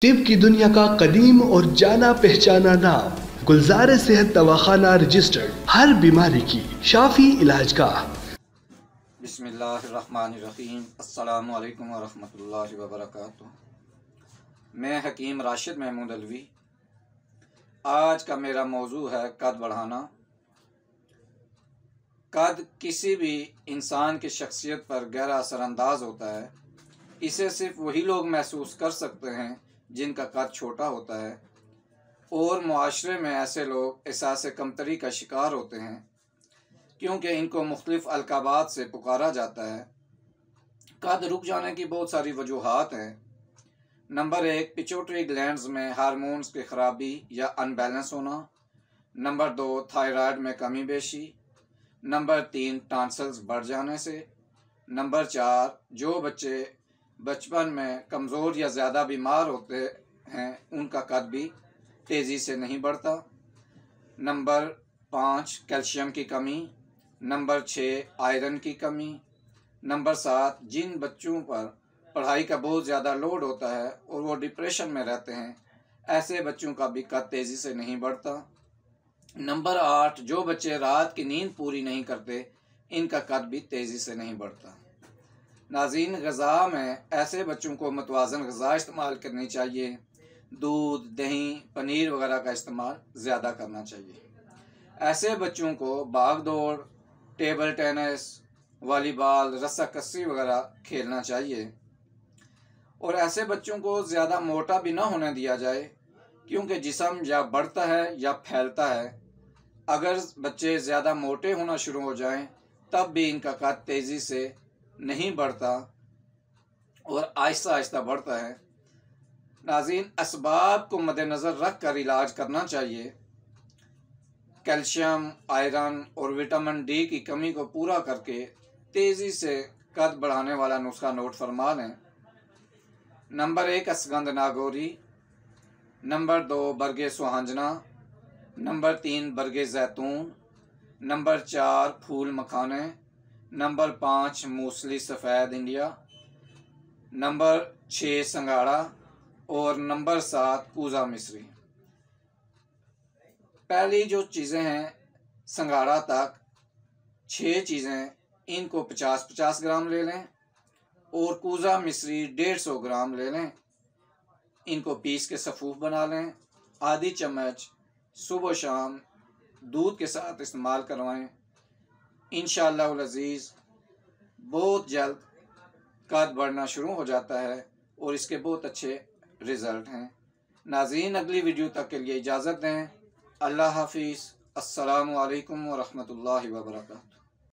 طب کی دنیا کا قدیم اور جانا پہچانا نام گلزار صحت دواخانہ رجسٹرڈ، ہر بیماری کی شافی علاج گاہ۔ بسم اللہ الرحمن الرحیم۔ السلام علیکم ورحمۃ اللہ وبرکاتہ۔ میں حکیم راشد محمود علوی۔ آج کا میرا موضوع ہے قد بڑھانا۔ قد کسی بھی انسان کی شخصیت پر گہرا اثر انداز ہوتا ہے۔ اسے صرف وہی لوگ محسوس کر سکتے ہیں جن کا قد چھوٹا ہوتا ہے، اور معاشرے میں ایسے لوگ احساس کمتری کا شکار ہوتے ہیں کیونکہ ان کو مختلف القابات سے پکارا جاتا ہے۔ قد رک جانے کی بہت ساری وجوہات ہیں۔ نمبر 1، پیچوٹری گلینڈز میں ہارمونز کی خرابی یا ان بیلنس ہونا۔ نمبر 2، تھائرائیڈ میں کمی بیشی۔ نمبر 3، ٹانسلز بڑھ جانے سے۔ نمبر 4، جو بچے بچپن میں کمزور یا زیادہ بیمار ہوتے ہیں ان کا قد بھی تیزی سے نہیں بڑھتا۔ نمبر 5، کیلشیم کی کمی۔ نمبر 6، آئرن کی کمی۔ نمبر 7، جن بچوں پر پڑھائی کا بہت زیادہ لوڈ ہوتا ہے اور وہ ڈپریشن میں رہتے ہیں، ایسے بچوں کا بھی قد تیزی سے نہیں بڑھتا۔ نمبر 8، جو بچے رات کی نیند پوری نہیں کرتے ان کا قد بھی تیزی سے نہیں بڑھتا۔ ناظرین، غذا میں ایسے بچوں کو متوازن غذا استعمال کرنی چاہیے۔ دودھ، دہی، پنیر وغیرہ کا استعمال زیادہ کرنا چاہیے۔ ایسے بچوں کو بھاگ دوڑ، ٹیبل ٹینس، والی بال، رسا کسی وغیرہ کھیلنا چاہیے۔ اور ایسے بچوں کو زیادہ موٹا بھی نہ ہونے دیا جائے کیونکہ جسم یا بڑھتا ہے یا پھیلتا ہے۔ اگر بچے زیادہ موٹے ہونا شروع ہو جائیں تب بھی ان کا قد تیزی سے نہیں بڑھتا اور آہستہ آہستہ بڑھتا ہے۔ ناظرین، اسباب کو مد نظر رکھ کر علاج کرنا چاہیے۔ کیلشیم، آئرن اور وٹامن ڈی کی کمی کو پورا کر کے تیزی سے قد بڑھانے والا نسخہ نوٹ فرما لیں۔ نمبر 1، اسگند ناگوری۔ نمبر 2، برگ سوہنجنا۔ نمبر 3، برگ زیتون۔ نمبر 4، پھول مکھانے۔ نمبر 5، موسلی سفید انڈیا۔ نمبر 6، سنگاڑا۔ اور نمبر 7، کوزہ مصری۔ پہلی جو چیزیں ہیں سنگاڑا تک 6 چیزیں، ان کو 50-50 گرام لے لیں، اور کوزہ مصری 150 گرام لے لیں۔ ان کو پیس کے سفوف بنا لیں۔ آدھی چمچ صبح و شام دودھ کے ساتھ استعمال کروائیں۔ انشاءاللہ العزیز بہت جلد قد بڑھنا شروع ہو جاتا ہے اور اس کے بہت اچھے رزلٹ ہیں۔ ناظرین، اگلی ویڈیو تک کے لیے اجازت دیں۔ اللہ حافظ۔ السلام علیکم ورحمۃ اللہ وبرکاتہ۔